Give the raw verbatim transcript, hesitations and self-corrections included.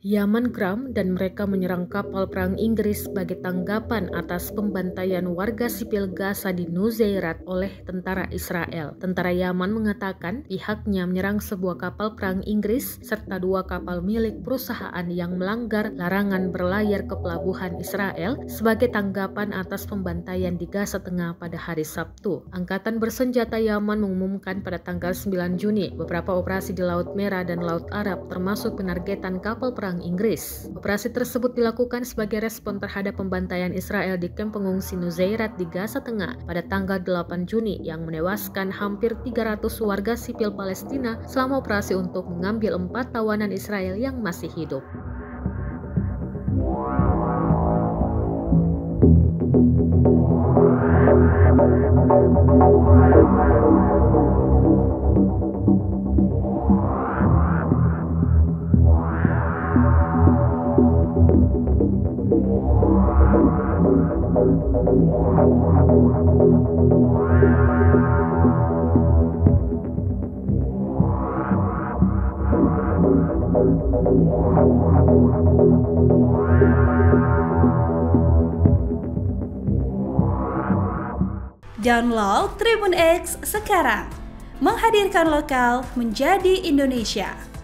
Yaman geram dan mereka menyerang kapal perang Inggris sebagai tanggapan atas pembantaian warga sipil Gaza di Nusairat oleh tentara Israel. Tentara Yaman mengatakan pihaknya menyerang sebuah kapal perang Inggris serta dua kapal milik perusahaan yang melanggar larangan berlayar ke pelabuhan Israel sebagai tanggapan atas pembantaian di Gaza Tengah pada hari Sabtu. Angkatan bersenjata Yaman mengumumkan pada tanggal sembilan Juni beberapa operasi di Laut Merah dan Laut Arab termasuk penargetan kapal perang Inggris. Operasi tersebut dilakukan sebagai respon terhadap pembantaian Israel di kamp pengungsi Nusairat di Gaza Tengah pada tanggal delapan Juni yang menewaskan hampir tiga ratus warga sipil Palestina selama operasi untuk mengambil empat tawanan Israel yang masih hidup. Download Tribun X sekarang, menghadirkan lokal menjadi Indonesia.